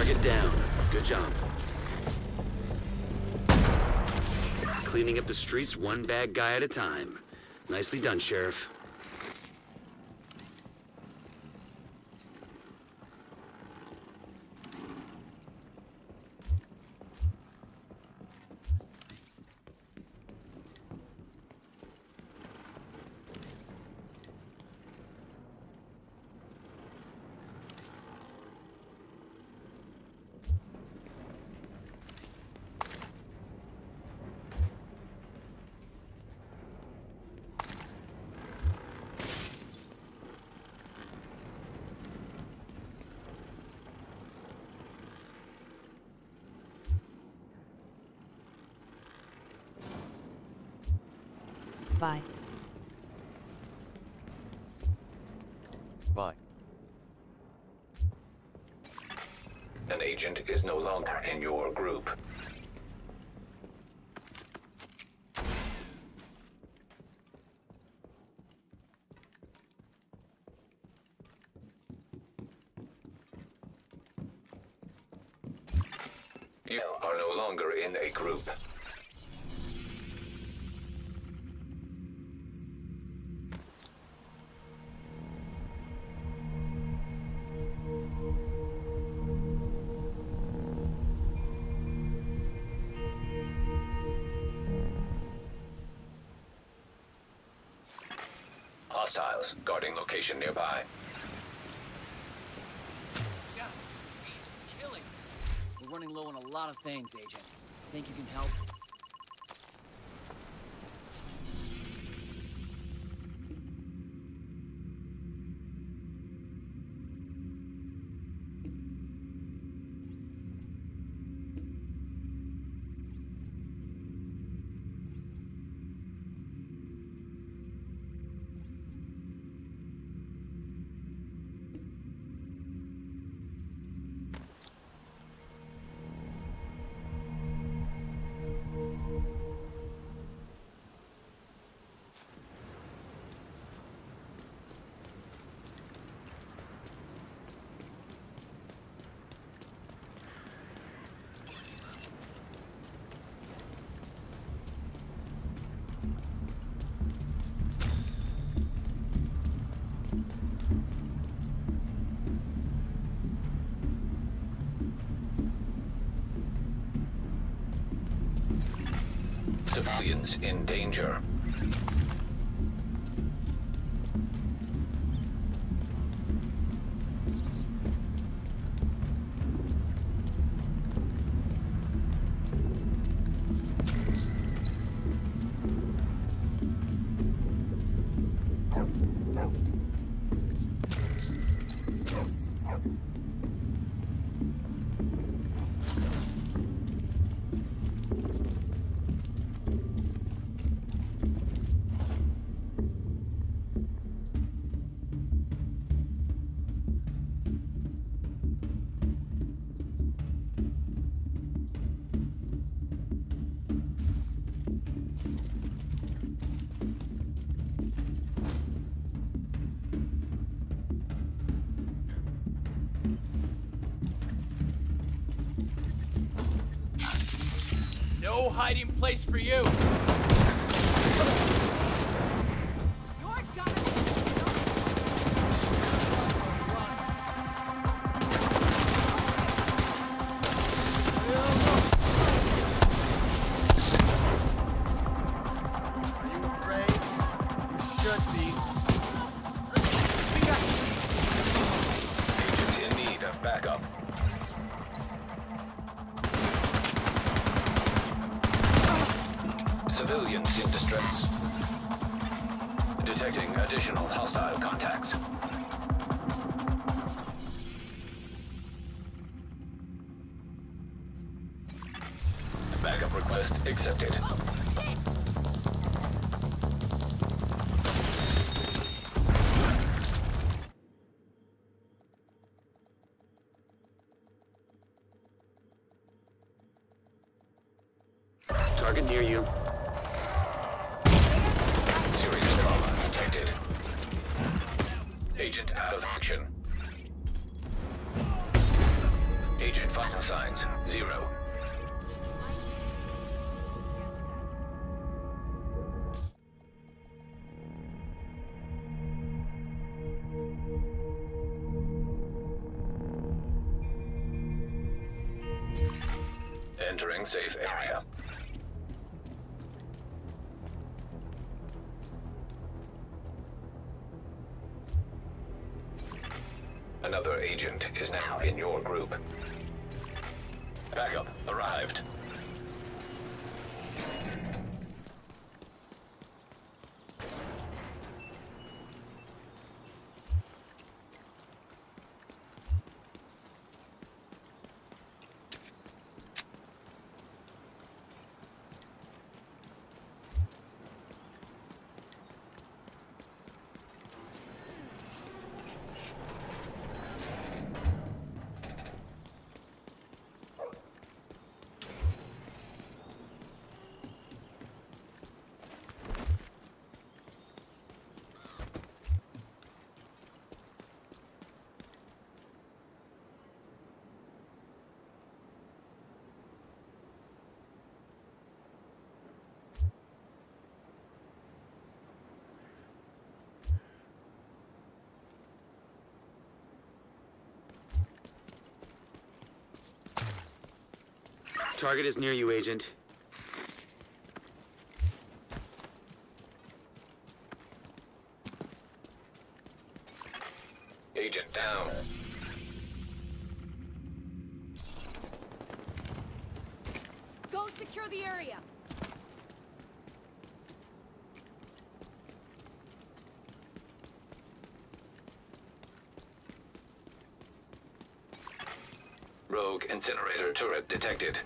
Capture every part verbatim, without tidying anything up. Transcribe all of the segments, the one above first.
Target down. Good job. Cleaning up the streets one bad guy at a time. Nicely done, Sheriff. Bye. Bye. An agent is no longer in your group. You are no longer in a group. Hostiles guarding location nearby. Yeah, killing. We're running low on a lot of things, Agent. Think you can help? Civilians in danger. No hiding place for you! Backup. Civilians in distress. Detecting additional hostile contacts. Backup request accepted. Target near you. Serious trauma detected. Agent out of action. Agent vital signs, zero. Entering safe area. Another agent is now in your group. Backup arrived. Target is near you, Agent. Agent down. Go secure the area. Rogue incinerator turret detected.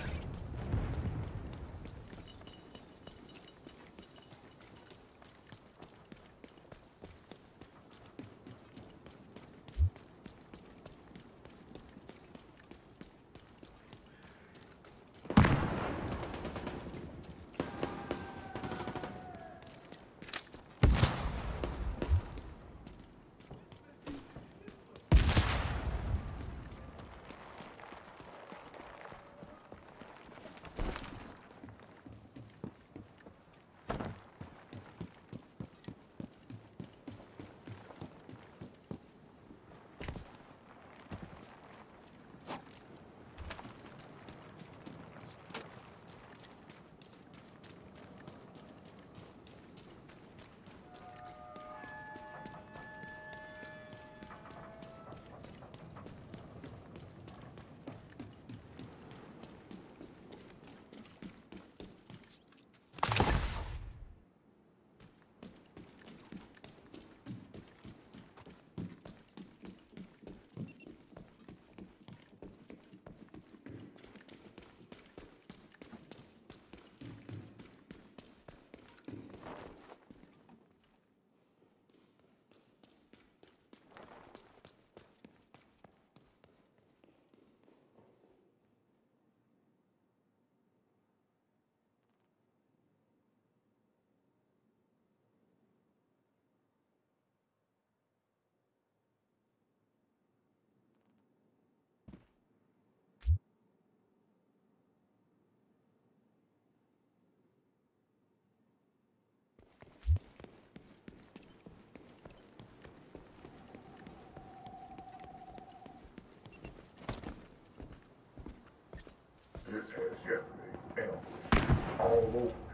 This has yesterday's elf all over it.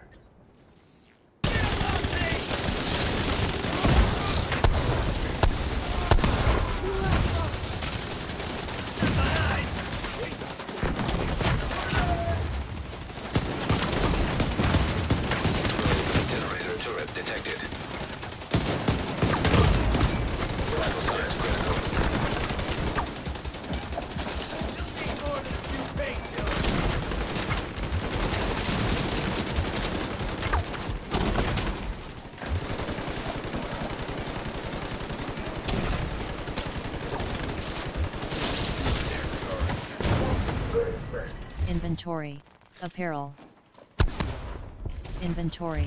Incinerator turret detected. Vital signs critical. Inventory. Apparel. Inventory.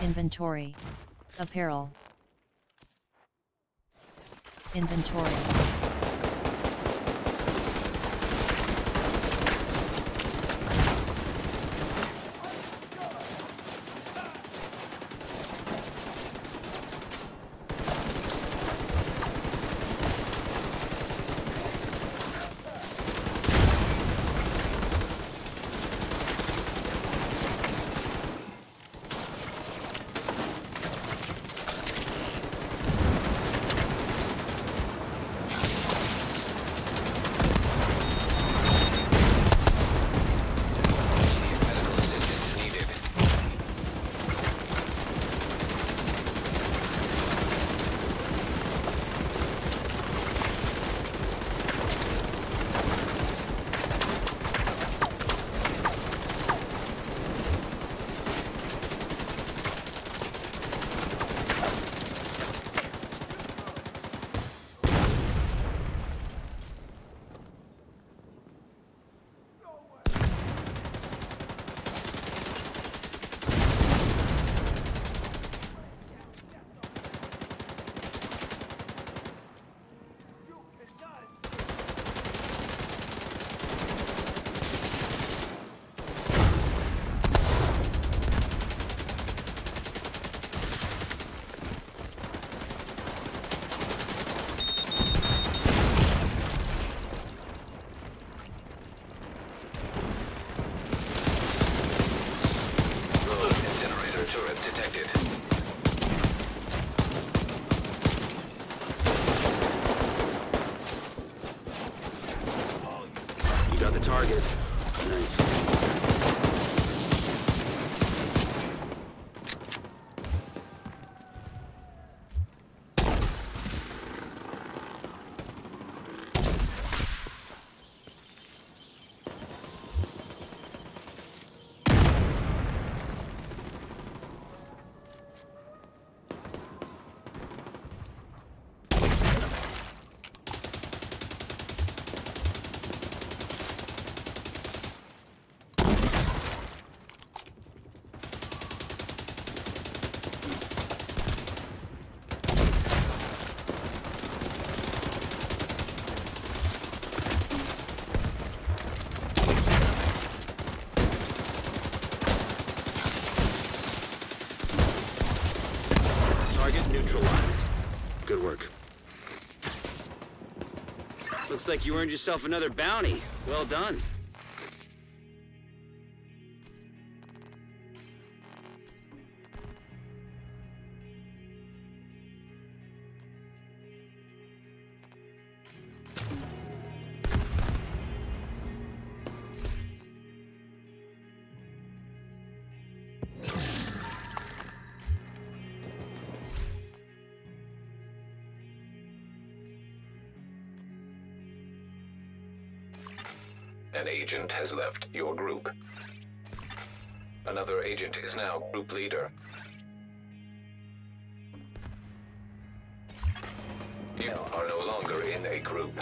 Inventory. Apparel. Inventory. Medical assistance needed. Rogue incinerator turret detected. You got the target. Nice. Target neutralized. Good work. Looks like you earned yourself another bounty. Well done. An agent has left your group. Another agent is now group leader. You are no longer in a group.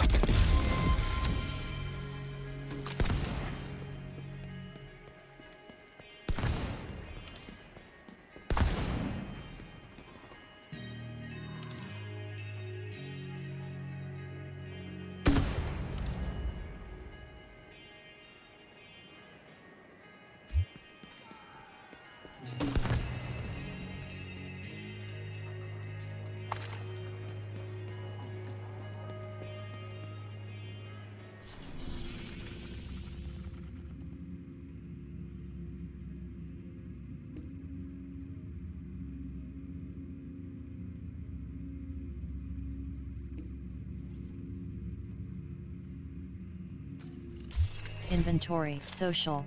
Inventory. Social.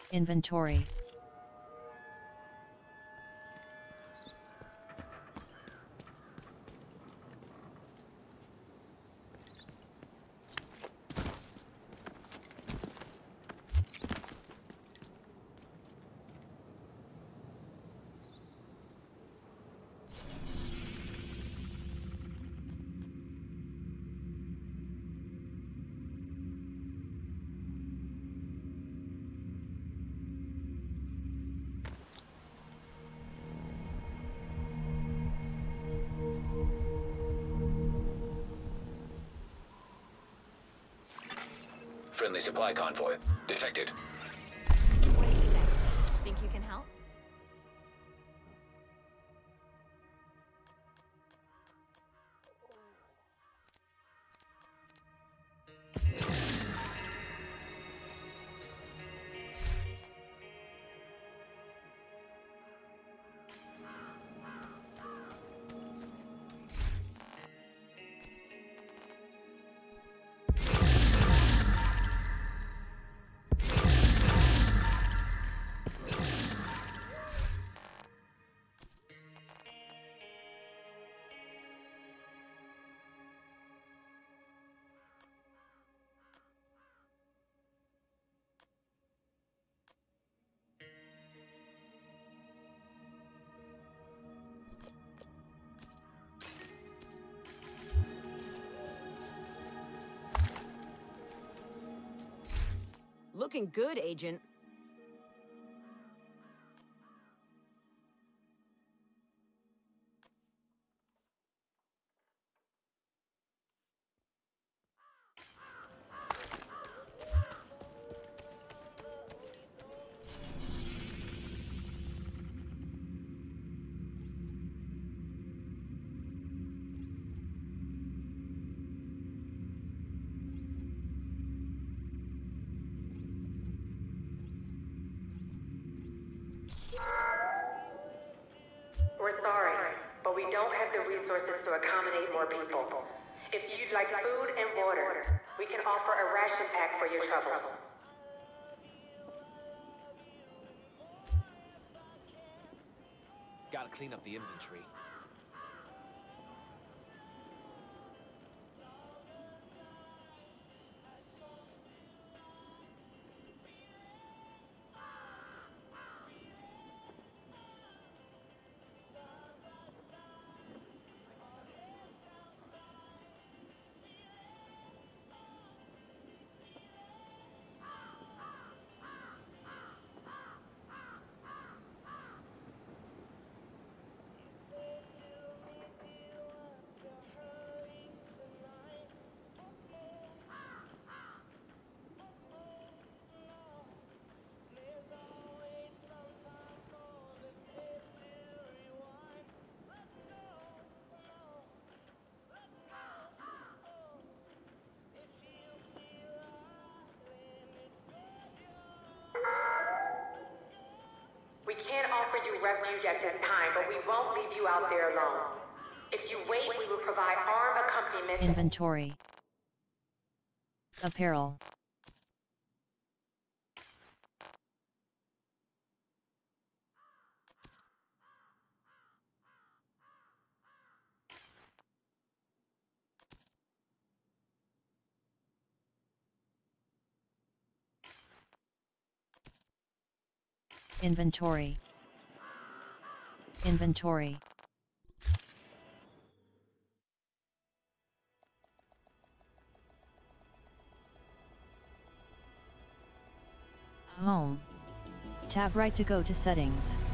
Inventory. Friendly supply convoy detected. What do you say? Think you can help? Looking good, Agent. We're sorry, but we don't have the resources to accommodate more people. If you'd like food and water, we can offer a ration pack for your troubles. Gotta clean up the inventory. We can't offer you refuge at this time, but we won't leave you out there alone. If you wait, we will provide armed accompaniment. Inventory. Apparel. Inventory. Inventory. Home. Tab right to go to settings.